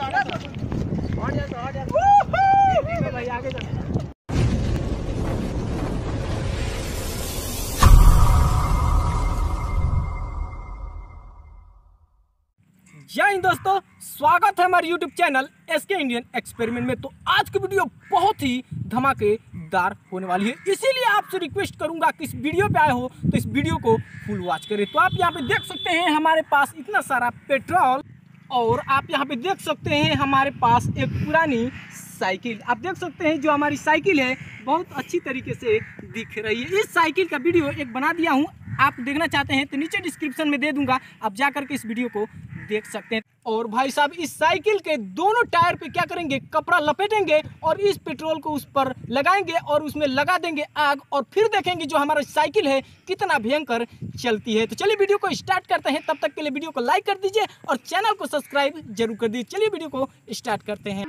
जय हिंद दोस्तों, स्वागत है हमारे YouTube channel SK Indian experiment में। तो आज की वीडियो बहुत ही धमाकेदार होने वाली है, इसीलिए आपसे रिक्वेस्ट करूंगा कि इस वीडियो पे आए हो तो इस वीडियो को फुल वॉच करें। तो आप यहाँ पे देख सकते हैं हमारे पास इतना सारा पेट्रोल, और आप यहाँ पे देख सकते हैं हमारे पास एक पुरानी साइकिल। आप देख सकते हैं जो हमारी साइकिल है बहुत अच्छी तरीके से दिख रही है। इस साइकिल का वीडियो एक बना दिया हूँ, आप देखना चाहते हैं तो नीचे डिस्क्रिप्शन में दे दूंगा, आप जा करके इस वीडियो को देख सकते हैं। और भाई साहब, इस साइकिल के दोनों टायर पे क्या करेंगे, कपड़ा लपेटेंगे और इस पेट्रोल को उस पर लगाएंगे और उसमें लगा देंगे आग, और फिर देखेंगे जो हमारा साइकिल है कितना भयंकर चलती है। तो चलिए वीडियो को स्टार्ट करते हैं। तब तक के लिए वीडियो को लाइक कर दीजिए और चैनल को सब्सक्राइब जरूर कर दीजिए। चलिए वीडियो को स्टार्ट करते हैं।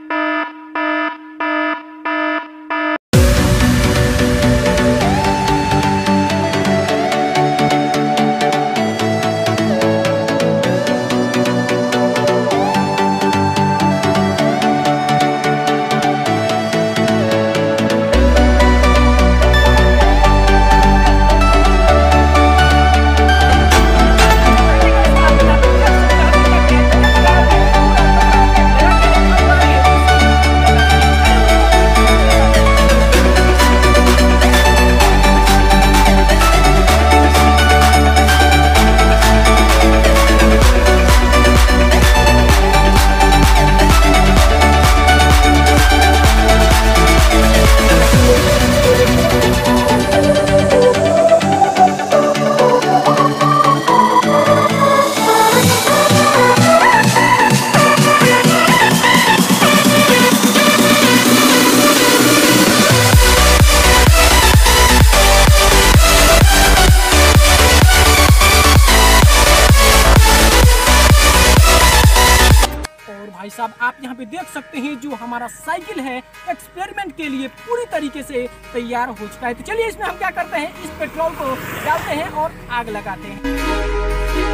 भाई साहब, आप यहाँ पे देख सकते हैं जो हमारा साइकिल है एक्सपेरिमेंट के लिए पूरी तरीके से तैयार हो चुका है। तो चलिए इसमें हम क्या करते हैं, इस पेट्रोल को डालते हैं और आग लगाते हैं।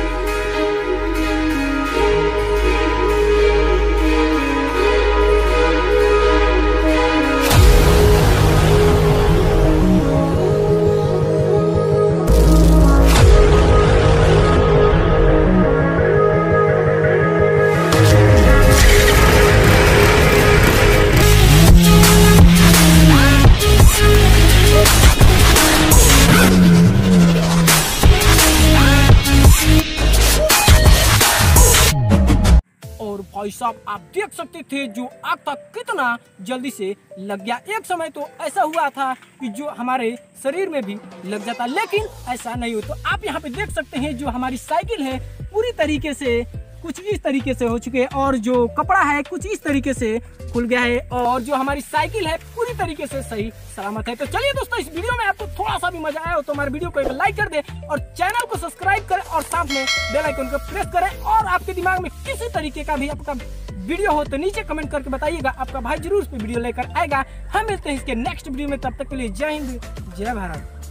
भाई साहब, आप देख सकते थे जो आग था कितना जल्दी से लग गया। एक समय तो ऐसा हुआ था कि जो हमारे शरीर में भी लग जाता, लेकिन ऐसा नहीं हुआ। तो आप यहाँ पे देख सकते हैं जो हमारी साइकिल है पूरी तरीके से कुछ इस तरीके से हो चुके हैं, और जो कपड़ा है कुछ इस तरीके से खुल गया है, और जो हमारी साइकिल है पूरी तरीके से सही सलामत है। तो चलिए दोस्तों, इस वीडियो में आपको थोड़ा सा भी मजा आया हो तो हमारे वीडियो को एक लाइक कर दे और चैनल को सब्सक्राइब करें और साथ में बेल आइकन को प्रेस करें। और आपके दिमाग में किसी तरीके का भी आपका वीडियो हो तो नीचे कमेंट करके बताइएगा, आपका भाई जरूर उस पर वीडियो लेकर आएगा। हम मिलते हैं इसके नेक्स्ट वीडियो में, तब तक के लिए जय हिंद जय भारत।